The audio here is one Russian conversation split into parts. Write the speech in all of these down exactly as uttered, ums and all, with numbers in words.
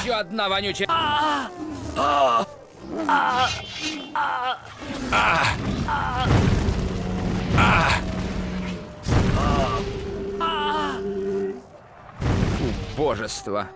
Еще одна вонючая... Убожество.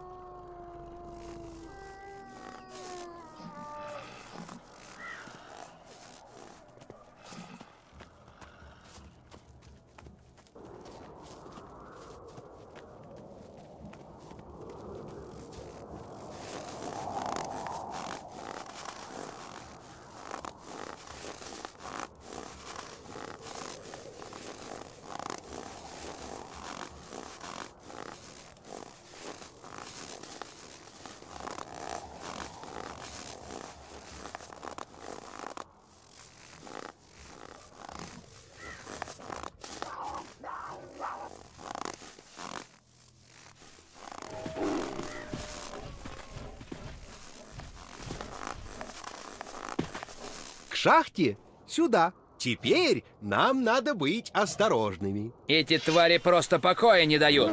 К шахте? Сюда. Теперь нам надо быть осторожными. Эти твари просто покоя не дают.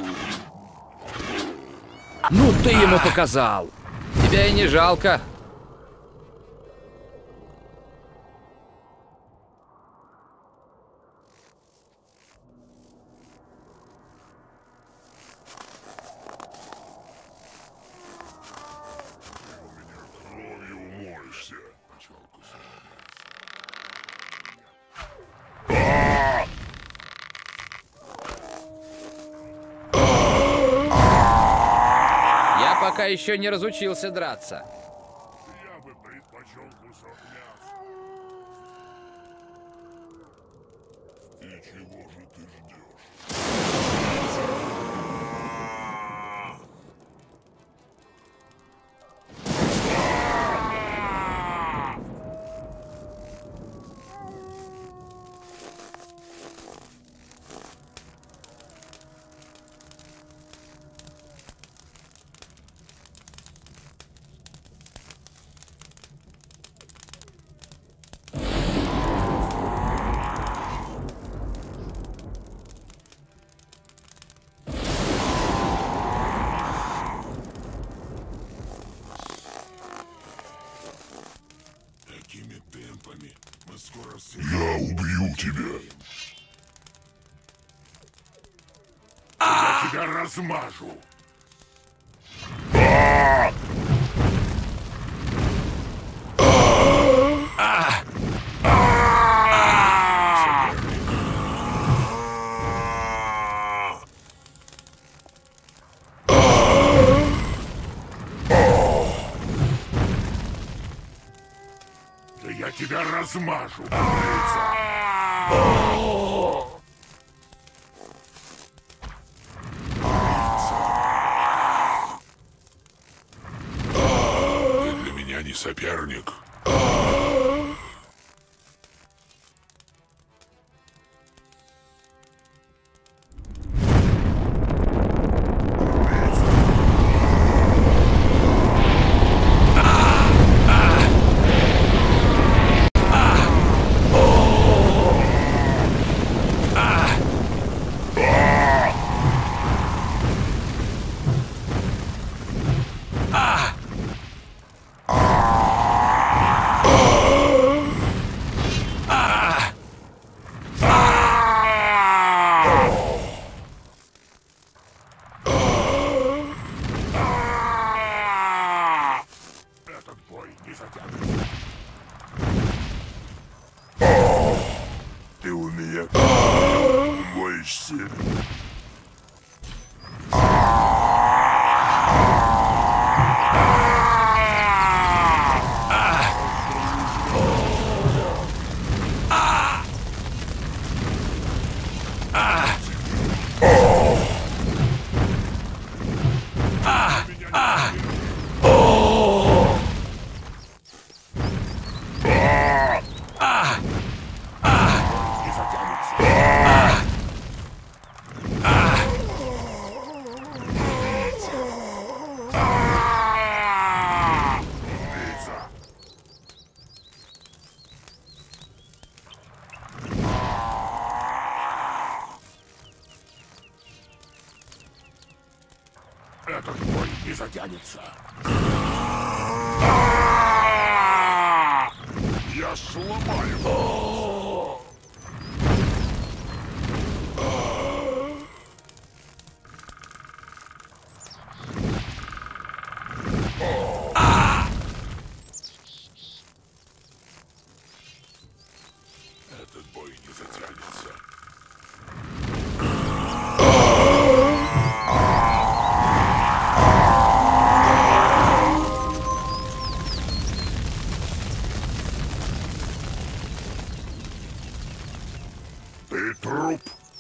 Ну ты ему показал. Тебя и не жалко. Пока еще не разучился драться. Я бы предпочел кусок мяса. И чего же ты ждешь? Я убью тебя. Я тебя размажу. Да я тебя размажу. Ты для меня не соперник. Ты у меня боишься? Этот бой не затянется. Я сломаю. Этот бой не затянется. Ты труп.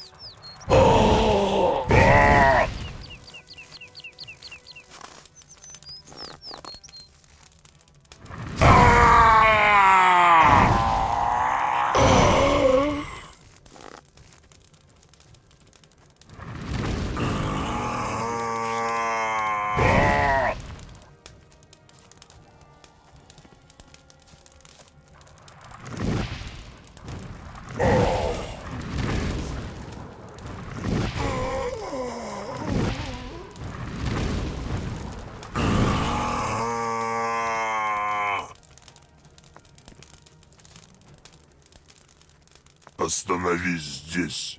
Остановись здесь.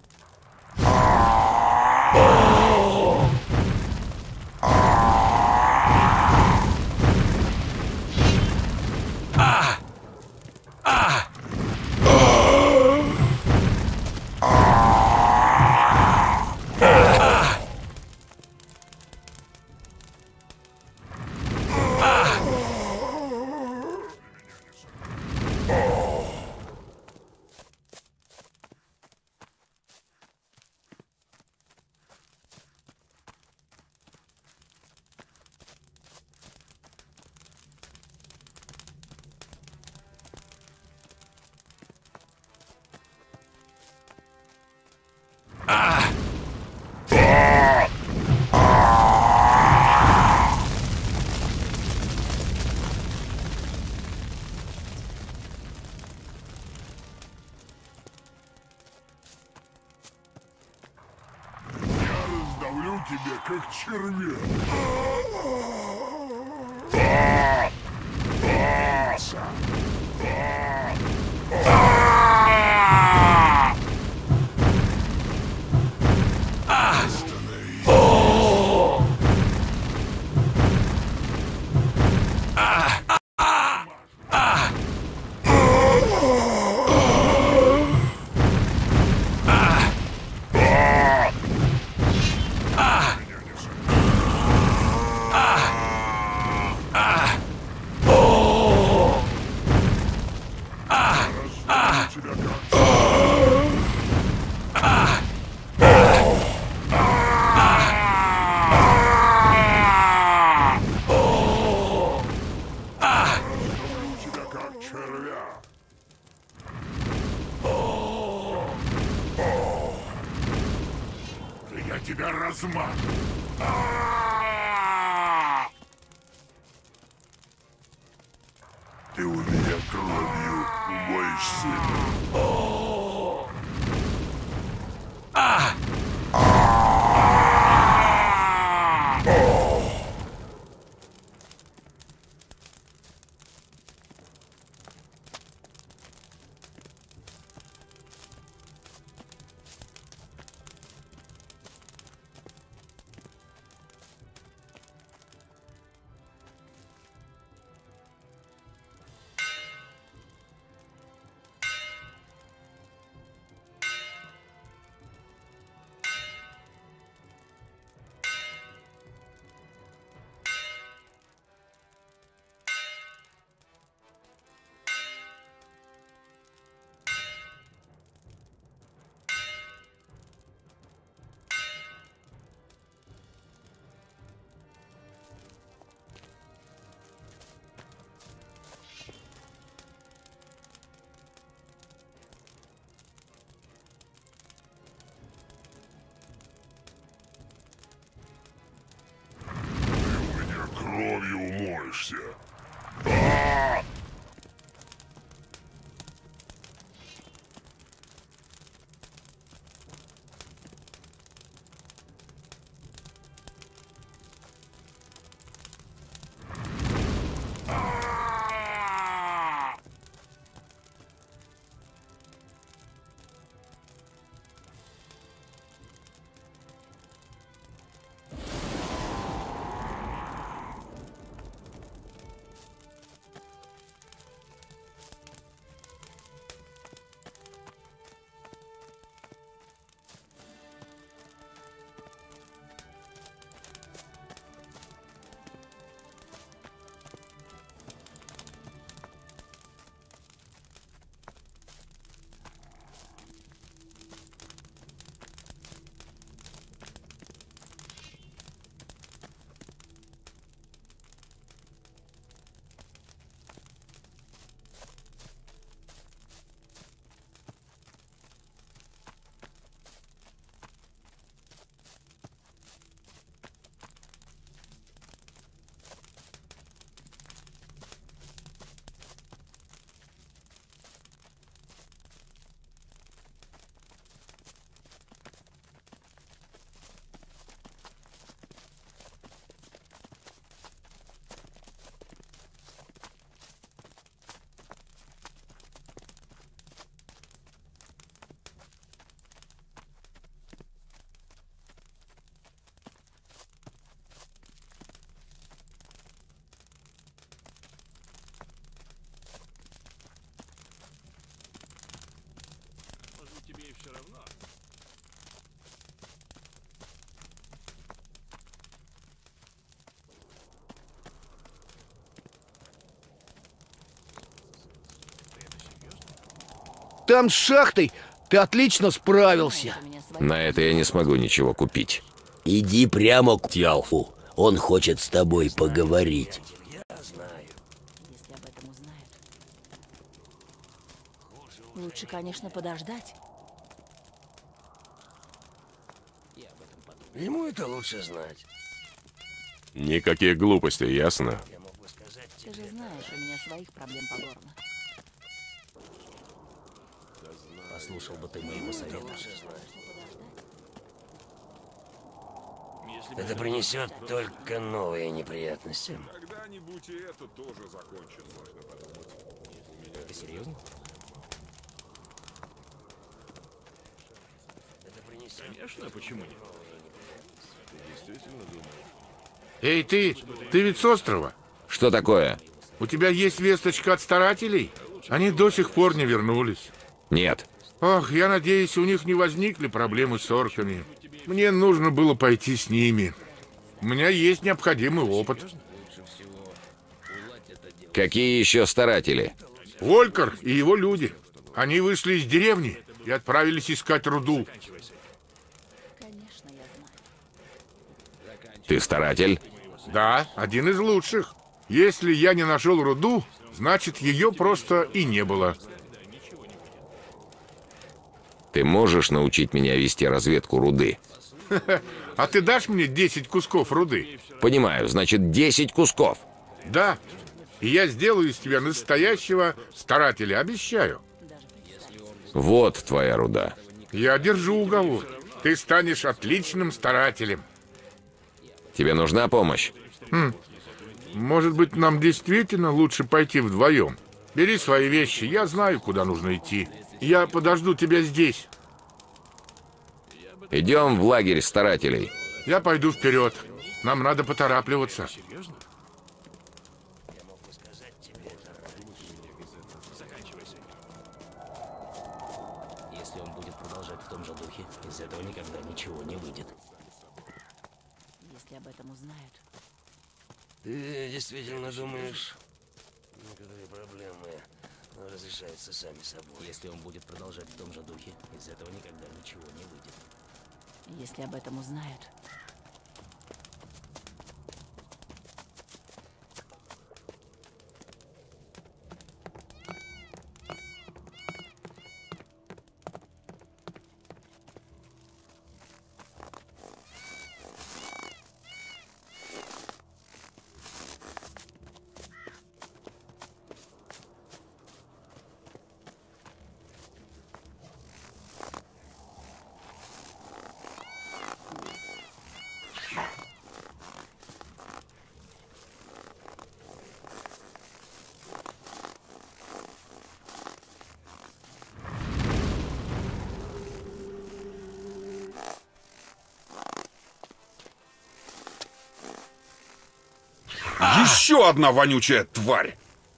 Раздавлю тебя, как червя. Я тебя размажу. Ты у меня кровью умоешься. Кровью умоешься. А! Там с шахтой ты отлично справился. На это я не смогу ничего купить. Иди прямо к Тьялфу. Он хочет с тобой поговорить. Если об этом узнают. Лучше, конечно, подождать. Ему это лучше знать. Никаких глупостей, ясно? Ты же знаешь, у меня своих проблем по горло. Послушал бы ты моего совета. Это принесет только новые неприятности. Когда-нибудь и это тоже закончится. Ты серьезно? Это принесет... Конечно, почему нет? Эй, ты! Ты ведь с острова? Что такое? У тебя есть весточка от старателей? Они до сих пор не вернулись. Нет. Ох, я надеюсь, у них не возникли проблемы с орками. Мне нужно было пойти с ними. У меня есть необходимый опыт. Какие еще старатели? Волькар и его люди. Они вышли из деревни и отправились искать руду. Конечно, я знаю. Ты старатель? Да, один из лучших. Если я не нашел руду, значит, ее просто и не было. Ты можешь научить меня вести разведку руды? А ты дашь мне десять кусков руды? Понимаю, значит, десять кусков. Да. И я сделаю из тебя настоящего старателя, обещаю. Вот твоя руда. Я держу уговор. Ты станешь отличным старателем. Тебе нужна помощь? Хм. Может быть, нам действительно лучше пойти вдвоем? Бери свои вещи, я знаю, куда нужно идти. Я подожду тебя здесь. Идем в лагерь старателей. Я пойду вперед. Нам надо поторапливаться. Если он будет продолжать в том же духе, из этого никогда ничего не выйдет. Если об этом узнают. Ты действительно думаешь, некоторые проблемы разрешаются сами собой? Если он будет продолжать в том же духе, из этого никогда ничего не выйдет. Если об этом узнают. Еще одна вонючая тварь!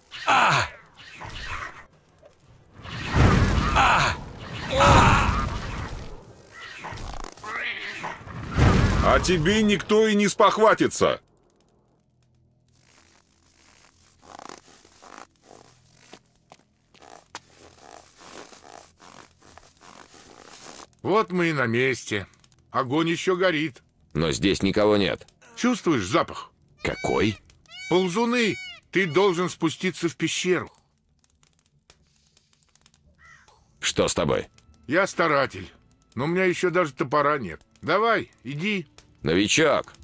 А тебе никто и не спохватится. Вот мы и на месте. Огонь еще горит. Но здесь никого нет. Чувствуешь запах? Какой? Ползуны! Ты должен спуститься в пещеру. Что с тобой? Я старатель, но у меня еще даже топора нет. Давай, иди. Новичок,